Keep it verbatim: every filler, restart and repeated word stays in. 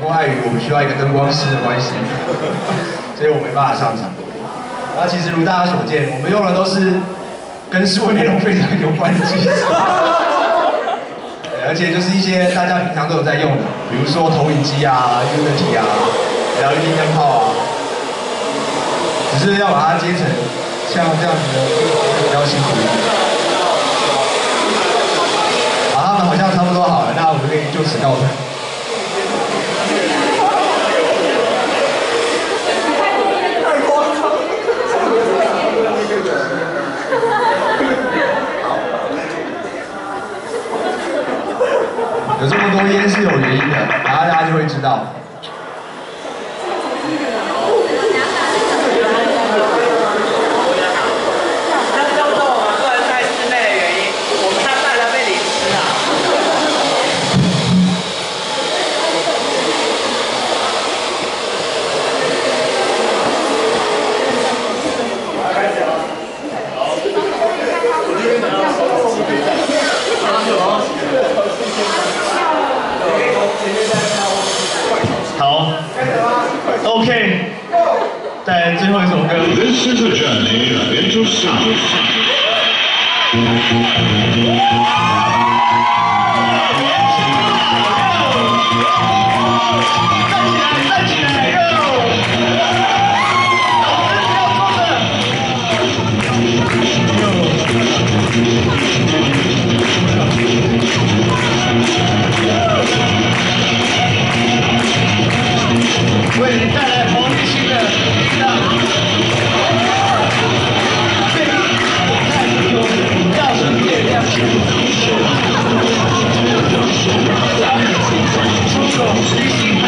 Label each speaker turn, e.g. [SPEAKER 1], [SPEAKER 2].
[SPEAKER 1] 过碍于我们需要一个灯光师的关系，所以我没办法上场。那其实如大家所见，我们用的都是跟数位内容非常有关的技术，而且就是一些大家平常都有在用的，比如说投影机啊、Unity 啊、L E D 灯泡啊，只是要把它接成像这样子的，比较辛苦一点。好，他们好像差不多好了，那我们可以就此告退。 有这么多烟是有原因的，然后大家就会知道。
[SPEAKER 2] 那叫做我们不能在室内的原因，我们怕大家被淋湿啊。开始了。好。我这边拿到手机。好。
[SPEAKER 3] 好 ，OK， 在最后一首歌。This is a journey into sound。站起来，站起来 ，Go！ 为你带来黄立新的力量。对，太有要是月亮，出手，旅行。